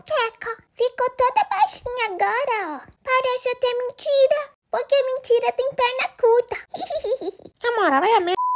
perereca. Ficou toda baixinha agora, ó. Parece até mentira, porque mentira tem perna curta. Na moral, é a merda.